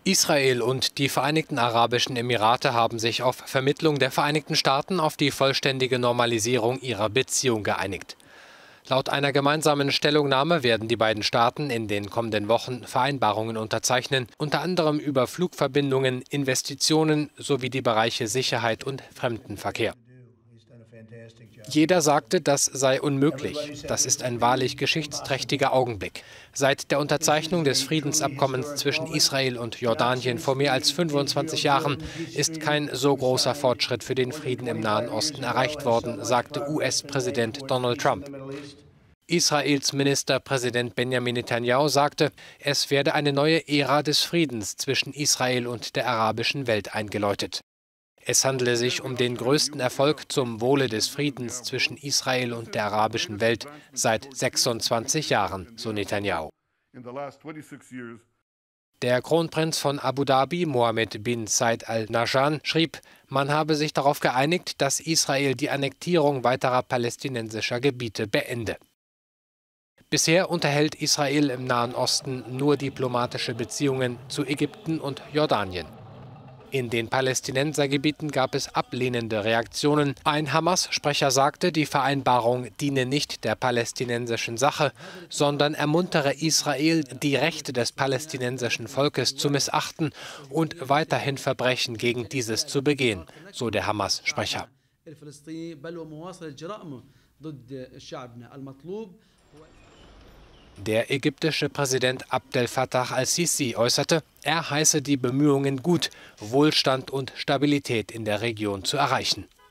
Israel und die Vereinigten Arabischen Emirate haben sich auf Vermittlung der Vereinigten Staaten auf die vollständige Normalisierung ihrer Beziehung geeinigt. Laut einer gemeinsamen Stellungnahme werden die beiden Staaten in den kommenden Wochen Vereinbarungen unterzeichnen, unter anderem über Flugverbindungen, Investitionen sowie die Bereiche Sicherheit und Fremdenverkehr. Jeder sagte, das sei unmöglich. Das ist ein wahrlich geschichtsträchtiger Augenblick. Seit der Unterzeichnung des Friedensabkommens zwischen Israel und Jordanien vor mehr als 25 Jahren ist kein so großer Fortschritt für den Frieden im Nahen Osten erreicht worden, sagte US-Präsident Donald Trump. Israels Ministerpräsident Benjamin Netanyahu sagte, es werde eine neue Ära des Friedens zwischen Israel und der arabischen Welt eingeläutet. Es handele sich um den größten Erfolg zum Wohle des Friedens zwischen Israel und der arabischen Welt seit 26 Jahren, so Netanyahu. Der Kronprinz von Abu Dhabi, Mohammed bin Zayed Al Nahyan, schrieb, man habe sich darauf geeinigt, dass Israel die Annektierung weiterer palästinensischer Gebiete beende. Bisher unterhält Israel im Nahen Osten nur diplomatische Beziehungen zu Ägypten und Jordanien. In den Palästinensergebieten gab es ablehnende Reaktionen. Ein Hamas-Sprecher sagte, die Vereinbarung diene nicht der palästinensischen Sache, sondern ermuntere Israel, die Rechte des palästinensischen Volkes zu missachten und weiterhin Verbrechen gegen dieses zu begehen, so der Hamas-Sprecher. Der ägyptische Präsident Abdel Fattah al-Sisi äußerte, er heiße die Bemühungen gut, Wohlstand und Stabilität in der Region zu erreichen.